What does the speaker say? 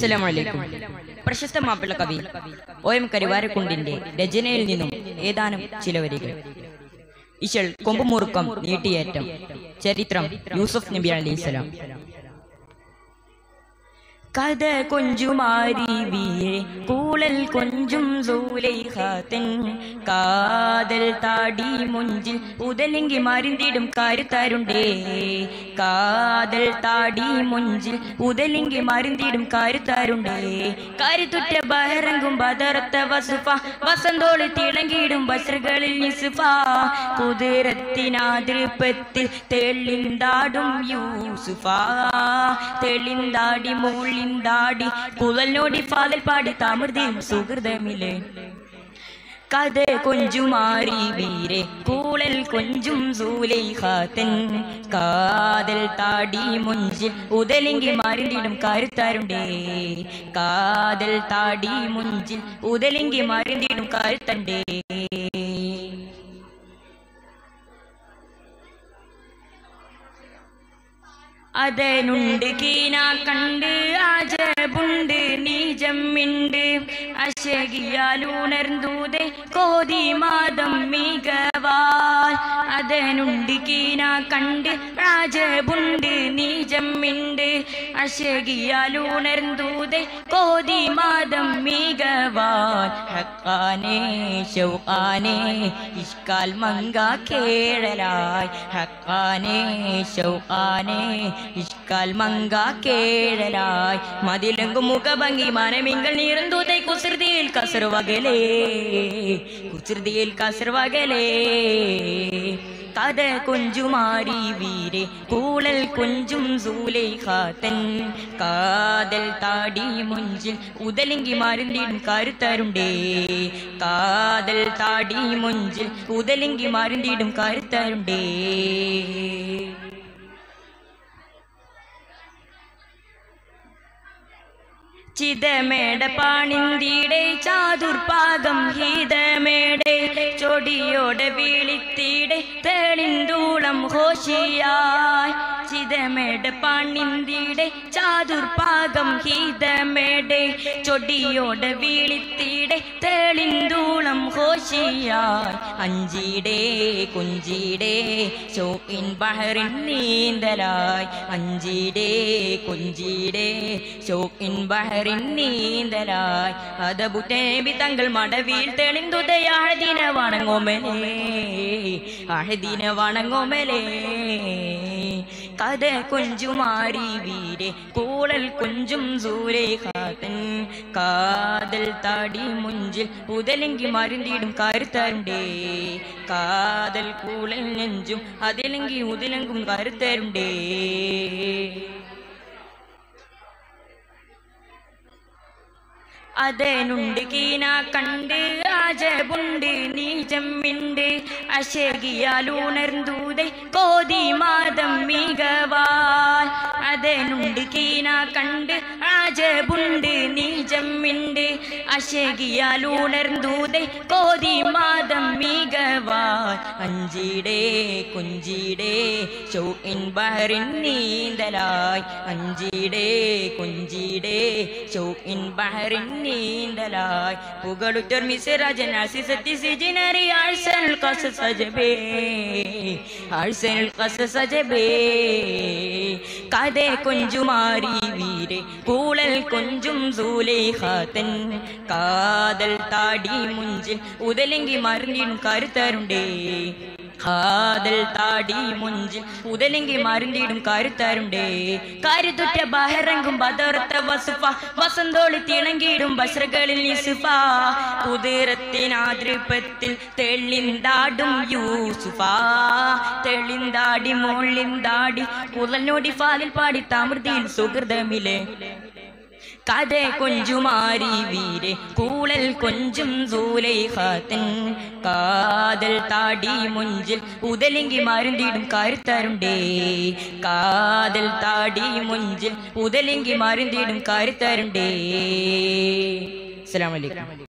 അസ്സലാമു അലൈക്കും. പ്രശസ്ത മാപ്പിള കവി OM കരിവാരക്കുണ്ടിന്റെ രചനയിൽ നിന്നും ഏതാനും ചില വരികൾ. ഇശൽ കൊമ്പുമുറുക്കം നീട്ടിയേറ്റം. ചരിത്രം യൂസുഫ് നബി അലൈഹിസ്സലാം. കഥ കൊഞ്ചുമാരി വീരെ കൂളൽ കൊഞ്ചും സൂലൈഖാത്തൻ കാതൽ താടി മുഞ്ചിൽ ഉദലിങ്കി മരിന്തിടും കരുത്താരുണ്ടേ. കാതൽ താടി മുഞ്ചിൽ ഉദലിങ്കി മരിന്തിടും കരുത്താരുണ്ടേ. കരുത്തുറ്റ ബഹറങ്കും ബദറത്ത വസുഫ വസന്തോളി തിളങ്ങിയിടും ബസ്റുകളിൽ നിസുഫ കുതിരത്തിനാതിർപ്പത്തിൽ തെളിന്താടും യൂസുഫ തെളിന്താടി മൂളി ാടി കുഴൽനോടി ഫാദൽ പാടി താമൃതിയും സുഹൃതമില്ലേ. കഥ കൊഞ്ചുമാരി വീരെ കൂളൽ കൊഞ്ചും സൂലൈഖാത്തൻ കാതൽ താടി മുഞ്ചിൽ ഉദലിങ്കി മരിന്തിടും കരുത്താരുണ്ടേ. കാതൽ താടി മുഞ്ചിൽ ഉദലിങ്കി മരിന്തിടും കരുത്തണ്ടേ. അതനുണ്ട് കീന കണ്ട് ആജബുണ്ട് നീജമ്മിണ്ട് അശകിയാലുണർന്നൂതെ കോതി മാതം മികവാൽ. അതനുണ്ട് കീന കണ്ട് ആജബുണ്ട് നീജമ്മിണ്ട് അശകിയാലുണർന്നൂതെ കോതി മാതം മികവാൽ. ഹക്കാനേ ശൗഖാനേ ഇഷ്കാൽ മങ്ക കേഴലായി. ഹക്കാനേ ശൗഖാനേ ഇഷ്കാൽ മങ്ക കേഴലായി. മതിലങ്കും മുഖഭംഗി മനമിങ്കൾ നീറന്തൂതെ കുസൃതിയിൽ കസർവകലേ കുസൃതിയിൽ കസർവകലേ. കഥ കൊഞ്ചുമാരി വീരെ കൂളൽ കൊഞ്ചും സൂലൈഖാത്തൻ കാതൽ താടി മുഞ്ചിൽ ഉദലിങ്കി മരിന്തിടും കരുത്തരുണ്ടേ. കാതൽ താടി മുഞ്ചിൽ ഉദലിങ്കി മരിന്തിടും കരുത്തരുണ്ടേ. ചിതമേട പാണിന്തിടെ ചാതുർപാകം ഹീതമേടെ ചൊടിയോടെ വീളിത്തിടെ തെളിന്തൂളം ഹോഷിയായി. ചിതമേട പാണിന്തിടെ ചാതുർപാകം ഹീതമേടെ ചൊടിയോടെ വീളിത്തിടെ തെളിന്തൂളം ഹോഷിയായി. അഞ്ചിടെ കുഞ്ചിടെ ഷോക്കിൻ ബഹറിൻ നീന്തലായി. അഞ്ചിടെ കുഞ്ചിടെ ഷോക്കിൻ ബഹറിൻ നീന്തലായി. അതബുത്തേബി തങ്ങൾ മടവിൽ തെളിന്തുതയ അഹദിന വണങ്ങോമലേ അഹദിന വണങ്ങോമലേ. കഥ കൊഞ്ചുമാരി വീരെ കൂളൽ കൊഞ്ചും സൂലൈഖാത്തൻ കാതൽ താടി മുഞ്ചിൽ ഉദലിങ്കി മരിന്തിടും കരുത്തരുണ്ടേ. കാതൽ കൂളൽ നെഞ്ചും അതിലെങ്കി ഉദലങ്കും കരുത്തരുണ്ടേ. അതനുണ്ട് കീന കണ്ട് ആജബുണ്ട് നീജമ്മിണ്ട് അശകിയാലുണർന്നൂതെ കോതി മാതം മികവാൽ. അതനുണ്ട് കീന കണ്ട് ആജബുണ്ട് നീജമ്മിണ്ട് അശകിയാലുണർന്നൂതെ കോതി മാതം മികവാൽ. അഞ്ചിടെ കുഞ്ചിടെ ഷൗക്കിൻ ബഹറിൻ നീന്തലായി. അഞ്ചിടെ കുഞ്ചിടെ ഷൗക്കിൻ ബഹറിൻ നീന്തലായി. പുകളുറ്റർ മിസ്റാജൻ അസിസത്തി സിജിനറി അഴ്സനുൽ ഖസസ് അജബേ അഴ്സനുൽ ഖസസ് അജബേ. കഥ കൊഞ്ചുമാരി വീരെ കൂളൽ കൊഞ്ചും സൂലൈഖാത്തൻ കാതൽ താടി മുഞ്ചിൽ ഉദലിങ്കി മരിന്തിടും കരുത്തരുണ്ടേ. കാതൽ താടി മുഞ്ചിൽ ഉദലിങ്കി മരിന്തിടും കരുത്തരുണ്ടേ. കരുത്തുറ്റ ബഹറങ്കും ബദറത്ത വസുഫ വസന്തോളി തിളങ്ങിയിടും ബസ്റുകളിൽ നിസുഫ കുതിരത്തിനാതിർപ്പത്തിൽ തെളിന്താടും യൂസുഫ തെളിന്താടി മോളിന്താടി കുഴൽനോടി ഫാദിൽ പാടി താമൃതിയിൽ സുഹൃതമില്ലേ. കഥ കൊഞ്ചുമാരി വീരെ കൂളൽ കൊഞ്ചും സൂലൈഖാത്തൻ കാതൽ താടി മുഞ്ചിൽ ഉദലിങ്കി മരിന്തിടും കരുത്തരുണ്ടേ. കാതൽ താടി മുഞ്ചിൽ ഉദലിങ്കി മരിന്തിടും കരുത്തരുണ്ടേ. അസ്സലാമു അലൈക്കും.